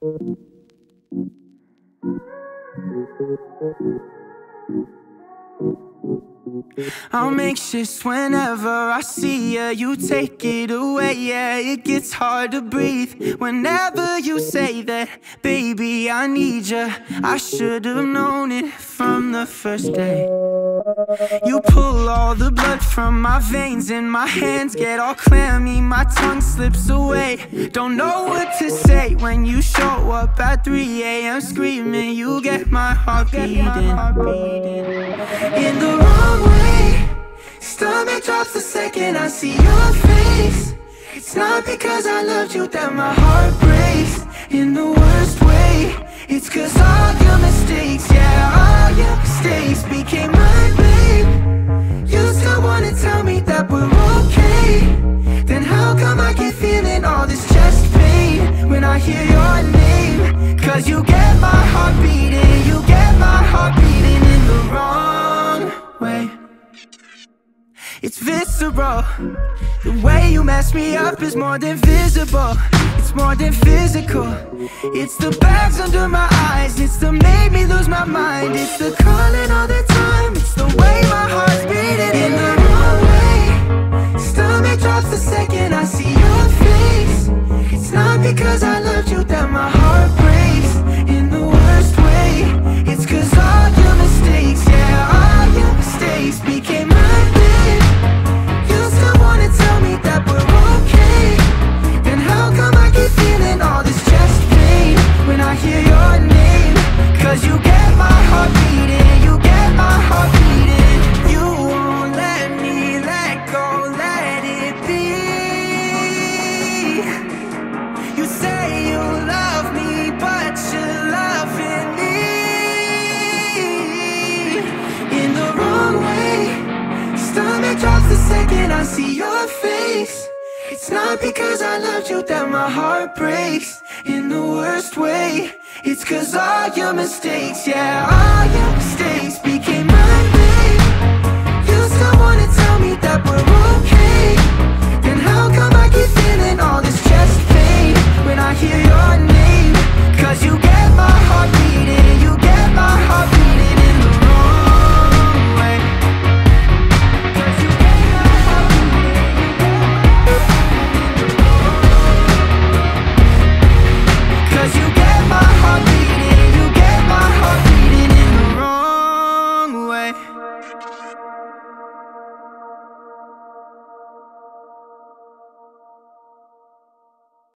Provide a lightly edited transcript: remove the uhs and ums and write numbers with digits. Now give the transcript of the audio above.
I'm anxious whenever I see ya. You take it away, yeah, it gets hard to breathe. Whenever you say that, baby, I need ya. I should've known it from the first day. You pull all the blood from my veins and my hands get all clammy, my tongue slips away. Don't know what to say when you show up at 3 a.m. screaming. You get my heart beating in the wrong way. Stomach drops the second I see your face. It's not because I loved you that my heart breaks in the worst way. It's cause all your mistakes, yeah, all your mistakes became my blame. You still wanna tell me that we're okay. Then how come I keep feeling all this chest pain when I hear your name? Cause you get my heart beating, you get my heart beating in the wrong way. It's visceral. The way you mess me up is more than visible. It's more than physical. It's the bags under my eyes. It's the made me lose my mind. It's the calling all the time. It's the way my heart's beating in the wrong way. Stomach drops the second I see your face. It's not because I loved you that my heart breaks in the worst way. It's cause all your mistakes, yeah, all your mistakes became my bed. You still wanna tell me that we're okay. Then how come I keep feeling all this chest pain when I hear your name? Cause you get my heart beating, you get my heart beating. You won't let me let go, let it be. You say you love me, but you're loving me in the wrong way. Stomach drops the second I see your face. It's not because I loved you that my heart breaks in the worst way. It's cause all your mistakes, yeah, all your